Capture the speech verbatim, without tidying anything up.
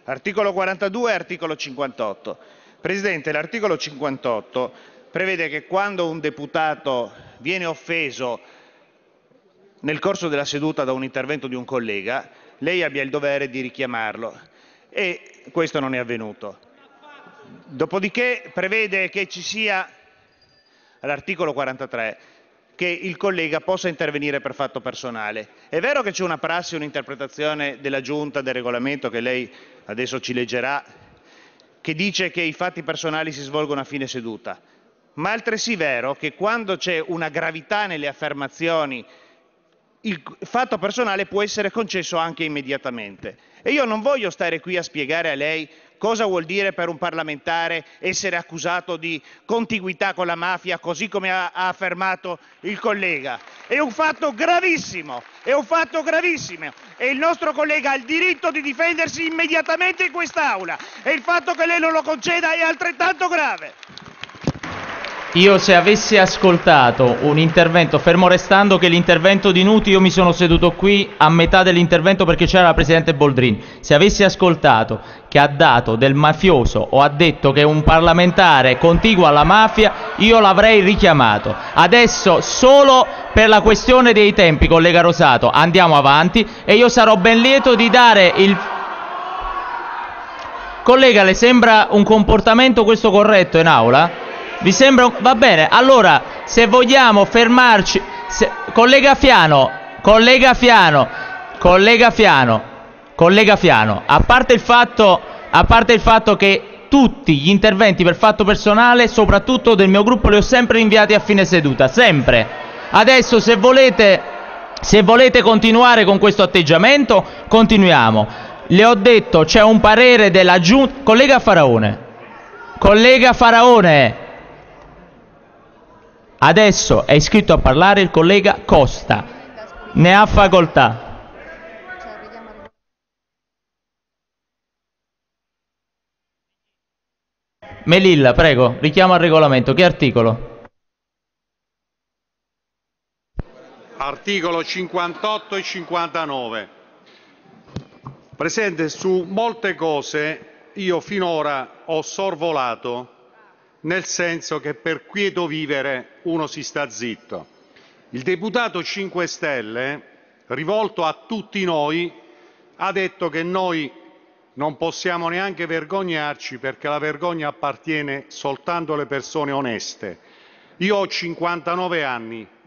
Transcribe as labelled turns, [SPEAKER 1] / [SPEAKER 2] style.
[SPEAKER 1] Articolo quarantadue e articolo cinquantotto. Presidente, l'articolo cinquantotto prevede che quando un deputato viene offeso nel corso della seduta da un intervento di un collega, lei abbia il dovere di richiamarlo, e questo non è avvenuto. Dopodiché prevede che ci sia, all'articolo quarantatré, che il collega possa intervenire per fatto personale. È vero che c'è una prassi, un'interpretazione della Giunta del Regolamento che lei adesso ci leggerà, che dice che i fatti personali si svolgono a fine seduta, ma è altresì vero che quando c'è una gravità nelle affermazioni il fatto personale può essere concesso anche immediatamente. E io non voglio stare qui a spiegare a lei cosa vuol dire per un parlamentare essere accusato di contiguità con la mafia, così come ha, ha affermato il collega. È un fatto gravissimo, è un fatto gravissimo e il nostro collega ha il diritto di difendersi immediatamente in quest'Aula, e il fatto che lei non lo conceda è altrettanto grave.
[SPEAKER 2] Io, se avessi ascoltato un intervento, fermo restando che l'intervento di Nuti, io mi sono seduto qui a metà dell'intervento perché c'era la Presidente Boldrini, se avessi ascoltato che ha dato del mafioso o ha detto che un parlamentare contiguo alla mafia, io l'avrei richiamato. Adesso, solo per la questione dei tempi, collega Rosato, andiamo avanti e io sarò ben lieto di dare il... Collega, le sembra un comportamento questo corretto in aula? Vi sembra un... Va bene, allora se vogliamo fermarci, se... collega Fiano, collega Fiano, collega Fiano, collega Fiano, a parte il fatto, a parte il fatto che tutti gli interventi per fatto personale, soprattutto del mio gruppo, li ho sempre rinviati a fine seduta, sempre. Adesso se volete, se volete continuare con questo atteggiamento, continuiamo. Le ho detto, c'è un parere della Giunta. Collega Faraone, collega Faraone. Adesso è iscritto a parlare il collega Costa. Ne ha facoltà. Melilla, prego, richiamo al regolamento. Che articolo?
[SPEAKER 3] Articolo cinquantotto e cinquantanove. Presidente, su molte cose io finora ho sorvolato, nel senso che per quieto vivere uno si sta zitto. Il deputato cinque Stelle, rivolto a tutti noi, ha detto che noi non possiamo neanche vergognarci perché la vergogna appartiene soltanto alle persone oneste. Io ho cinquantanove anni,